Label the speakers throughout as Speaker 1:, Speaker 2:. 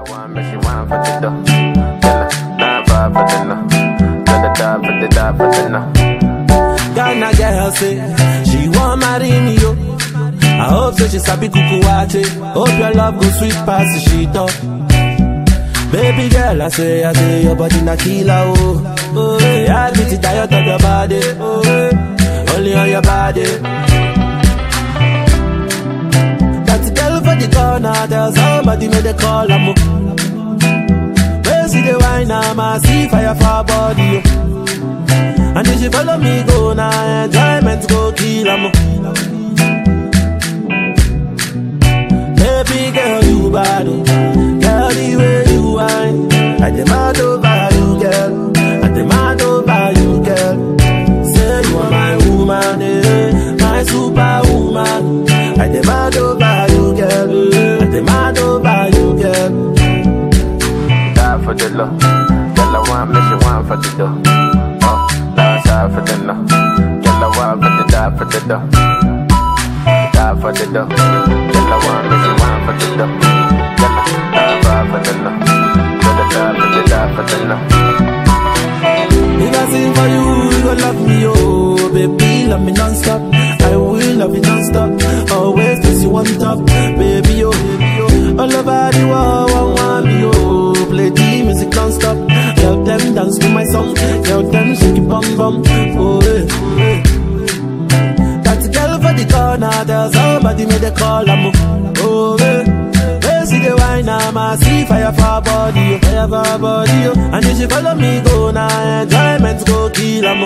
Speaker 1: I want me, she want for the dough. Tell her, nah, vibe for the no. Tell her, die for the no.
Speaker 2: Ghana girl say, she want marry me, yo. I hope so she sabi kukuwache. Hope your love go sweet past the sheet up. Baby girl, I say, your body na killer, oh. Oh, yeah, I get it tired of your body. Oh, yeah, only on your body. That's the girl for the corner. Tell somebody make the call, I'm up. Where see the wine, I see fire for her body, oh. And if she follow me, go now, enjoyment go kill, I'm up. Baby girl, you bad, oh. Girl, the way you whine, I demand over you, girl. I demand over you, girl. Say you are my woman, eh, my superwoman. I demand over you, girl. I demand over you, girl.
Speaker 1: Die for the love, girl, I want me, she want for the dough. Oh, die side for the no. Girl, I want for the die for the dough. Die for the dough. Girl, I want me, she want for the dough. Girl, die for the no. Girl, die for the no.
Speaker 2: If I sing for you, you gon' love me, oh. Baby, love me non-stop. I will love you non-stop. Always place you on top. Baby, oh, baby, oh. All over the world, want me, oh. Play the music non-stop. Tell them dance to my song. Tell them shake it bum bum. Oh, yeah. That's a girl for the corner. Tell somebody make the call, I'm up. Oh, yeah. See the wine, I see fire for her body, fire for her body, oh. And if she follow me, go now, enjoyment go kill, I'm.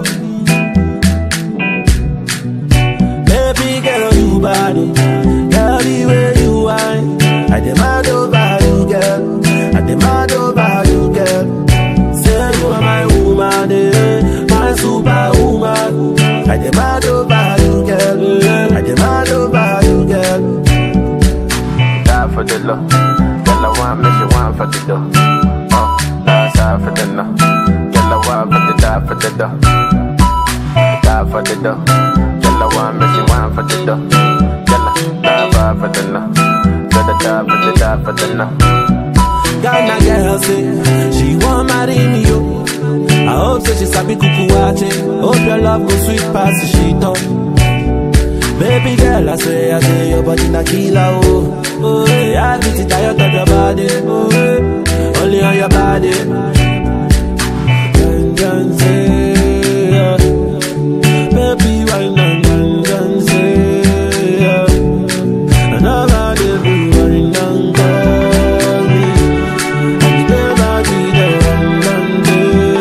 Speaker 2: Baby girl, you bad, oh. Girl, the way you whine, I demand over you, girl. I demand over you, girl. Say you are my woman, eh, my superwoman. I demand over you, girl. I demand over you, girl.
Speaker 1: For the love, girl, I want me, she want for the dough. Oh, die side for the no. Girl, I want for the die for the dough. Die for the dough. Girl, I want me, she want for the dough. Girl, die for the no. Girl, die for the no.
Speaker 2: Ghana girl say, she want marry me, yo. I hope so she sabi kukuwache. Hope your love go sweet past the sheet up. Baby girl, I say, your body na killer, oh. Oh, yeah, I get it tired of your body, oh, yeah, only on your body. And say, yeah. Baby, why not, and say, yeah. And all I do, why not call me. And the body, and say,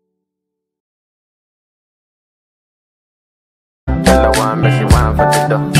Speaker 1: Girl, I want me, she want for the dough.